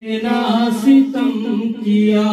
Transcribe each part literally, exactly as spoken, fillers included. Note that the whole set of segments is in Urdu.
اتنا ستم کیا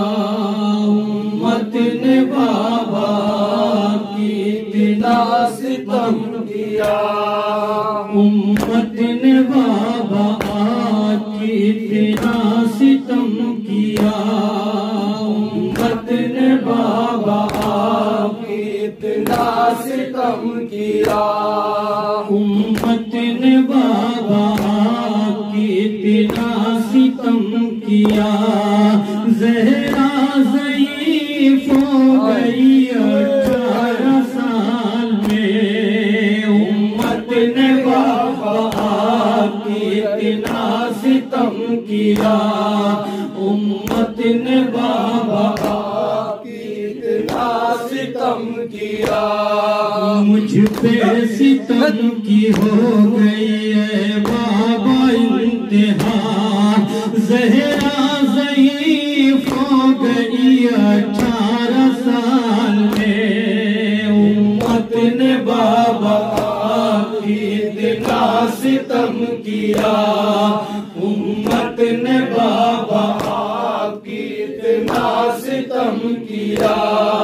امت نے بابا کی، اتنا ستم کیا امت نے بابا کی، اتنا ستم کیا امت نے بابا کی، اتنا ستم کیا امت نے بابا کی، اتنا ستم کیا زہرا ضعیف ہو گئی اٹھارہ سال میں، امت نے بابا کی اتنا ستم کیا امت نے بابا کی اتنا ستم کیا، مجھ پہ ستم کی ہو گئی ہے بابا انتہا، زہرا ضعیف ہو گئی اٹھارہ سال میں، امت نے بابا کی اتنا ستم کیا امت نے بابا کی اتنا ستم کیا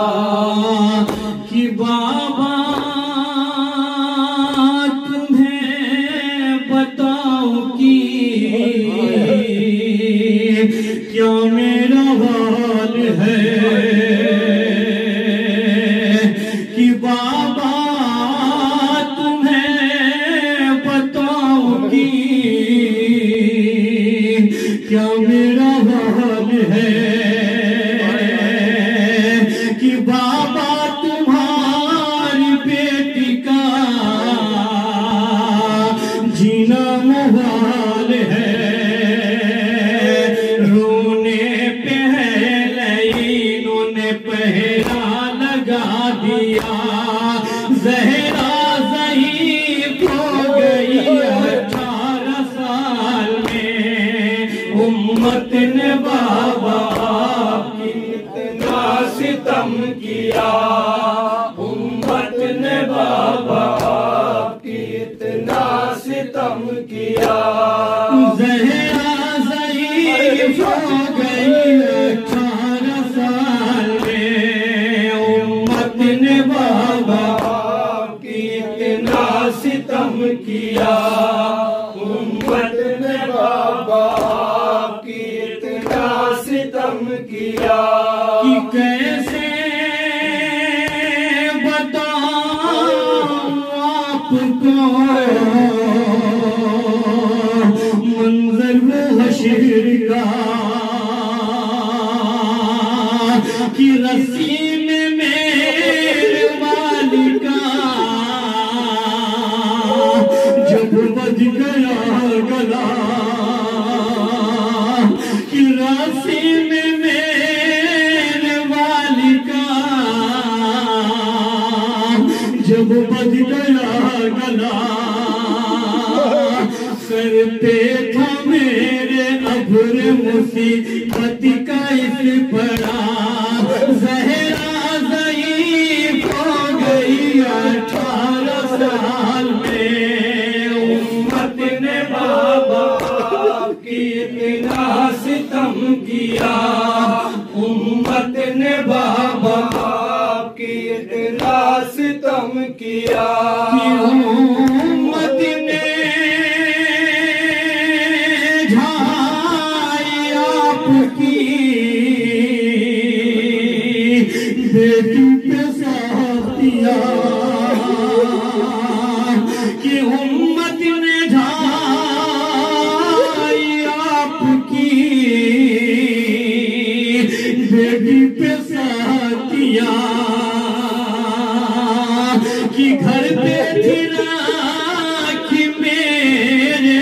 کہ بابا تمہیں بتاؤ کہ کیا میرا حال ہے، کہ بابا تمہیں بتاؤ کہ کیا میرا حال ہے، کہ بابا تمہاری بیٹی کا جینا محال ہے، رونے پہ انہوں نے پہرا لگا دیا، زہرا ضعیف ہو گئی اٹھارہ سال میں، امت نے بابا کی اتنا ستم کیا امت نے بابا کی اتنا ستم کیا، زہرا ضعیف ہو گئی اٹھارہ سال میں، امت نے بابا کی اتنا ستم کیا امت نے بابا کی اتنا ستم کیا، کہ کیسے بتاؤں آپ کو منظر وہ حشر کا، کہ رسی میں میرے والکا جب بج گیا گلا، کہ رسی میں میرے والکا جب بج گیا گلا، سر پہ تھا میرے ابر مصیبت کا اس پڑا، زہرا ضعیف ہو گئی اٹھارہ سال میں، امت نے بابا کی اتنا ستم کیا امت نے بابا کی اتنا ستم کیا، کہ امت نے جھائی آپ کی بیٹی پہ ساتھ دیا، کہ امت نے جھائی آپ کی بیٹی پہ ساتھ دیا، کہ گھر پہ تھی راکھ میرے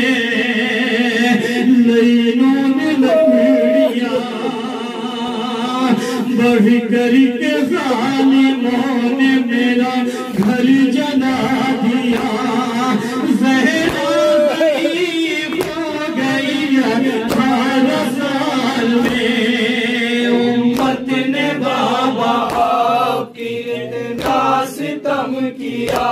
لینوں نے لکڑیاں، بڑھ کر کے ظالموں نے میرا گھر جلا دیا، زہرا ضعیف ہو گئی اٹھارہ سال میں، امت نے بابا کی اتنا ستم کیا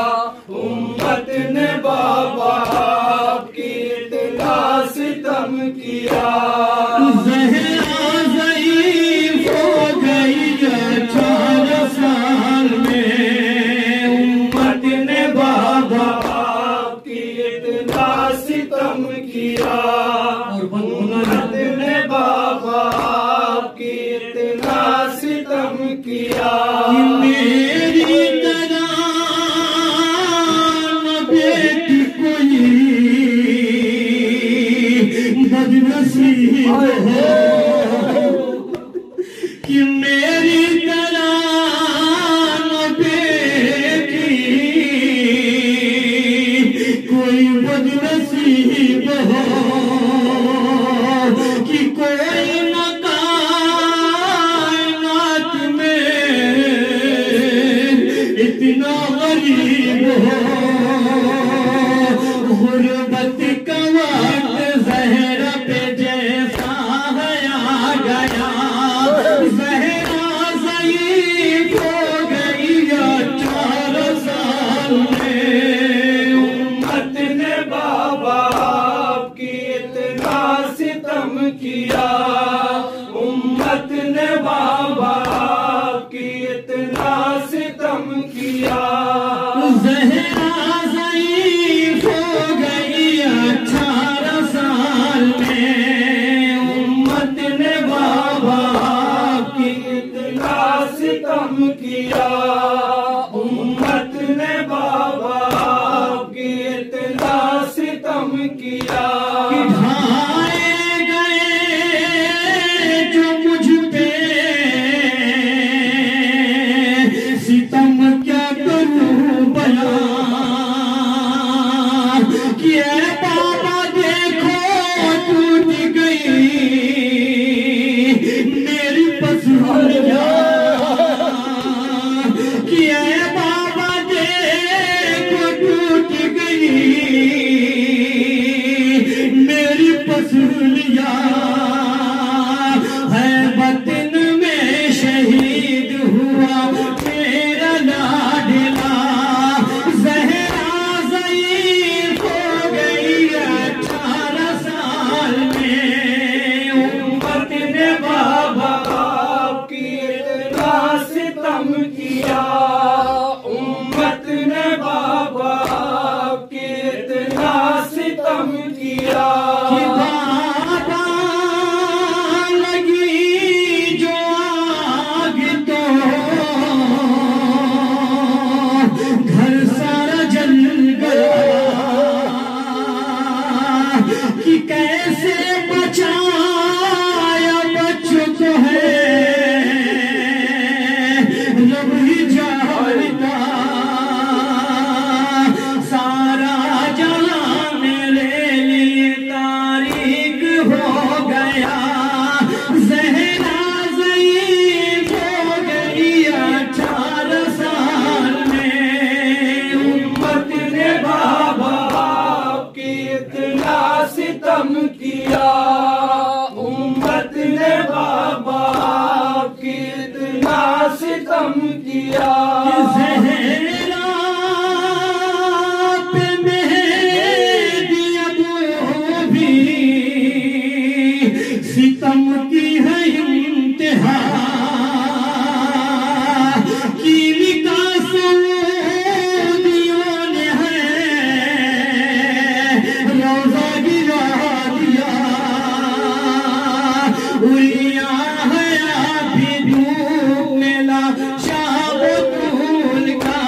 امت نے بابا کی اتنا ستم کیا زہرا ضعیف ہو گئی اٹھارہ سال میں امت نے بابا آپ کی اتنا ستم کیا امت نے بابا آپ کی اتنا ستم کیا میری طرح نہ بیٹی کوئی بدنصیب ہو کہ میری طرح نہ بیٹی کوئی بدنصیب ہو کہ کوئی نہ کائنات میں اتنا غریب ہو غربت کا وقت زہرا پہ جیسا ہے آ گیا زہرا ضعیف ہو گئی اٹھارہ سال میں امت نے بابا آپ کی اتنا ستم کیا امت نے بابا آپ کی اتنا ستم کیا زہرا ضعیف ہو گئی اٹھارہ سال میں امت نے بابا آپ کی اتنا ستم کیا امت نے بابا آپ کی اتنا ستم کیا ڈھائے گئے جو مجھ پہ ستم کیا کروں بیان کہ اے بابا دیکھو ٹوٹ گئی میری پسولیاں کہ اے بابا دیکھو ٹوٹ گئی میری پسولیاں ہے وطن میں شہید ہوا میرا لاڈلا زہرا ضعیف ہو گئی اٹھارہ سال میں امت نے بابا آپ کی اتنا ستم کیا امت نے بابا آپ کی اتنا ستم کیا کہ بابا لگی جو آگ تو گھر سارا جل گیا کہ کیسے بچایا بچوں کو ہے رب ہی جانتا سارا جہاں میرے لیے تاریک ہو گیا زہرا ضعیف ہو گئی اٹھارہ سال میں امت نے بابا آپ کی اتنا ستم کیا امت نے بابا آپ کی اتنا ستم کیا زہرا پہ مہدی ابو بھی ستم کی ہے انتہا کی نکاح سعودیوں نے ہے روزہ گرا دیا اڑیا ہے ابھی دھوپ میں لاشا بطول کا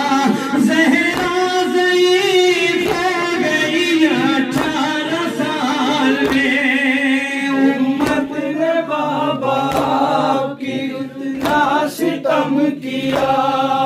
زہرا ضعیف ہو گئی اٹھارہ سال میں امت نے بابا آپ کی اتنا ستم کیا